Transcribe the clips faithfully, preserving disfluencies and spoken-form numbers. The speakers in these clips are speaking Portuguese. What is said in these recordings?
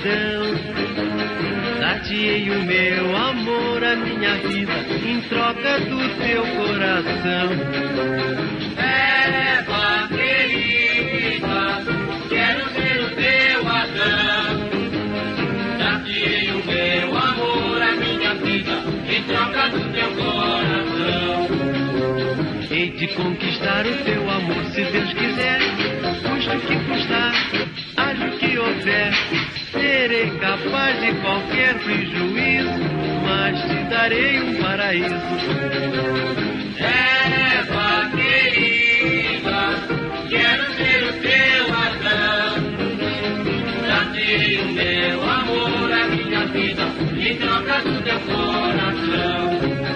perdão. Dar-te-ei o meu amor, a minha vida, em troca do teu coração. Eva querida, quero ser o teu Adão. Dar-te-ei o meu amor, a minha vida, em troca do teu coração. Hei de conquistar o teu amor, se Deus quiser, custe o que custar, haja o que houver. Serei capaz de qualquer prejuízo, mas te darei um paraíso. Eva querida, quero ser o teu Adão. Dar-te-ei o meu amor, a minha vida, em troca do teu coração.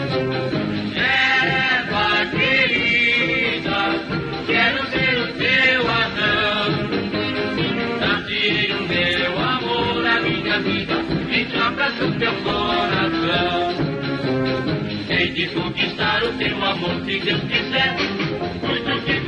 Eva querida, quero ser o teu Adão. Dar-te-ei o meu amor, a minha vida, em troca do teu coração. Hei de conquistar o teu amor, se Deus quiser, custe o que